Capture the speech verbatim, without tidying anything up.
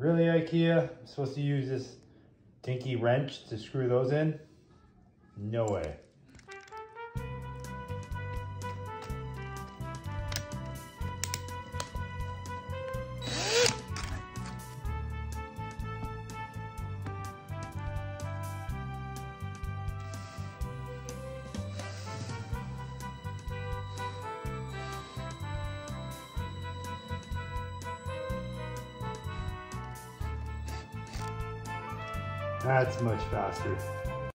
Really, Ikea? I'm supposed to use this dinky wrench to screw those in? No way. That's much faster.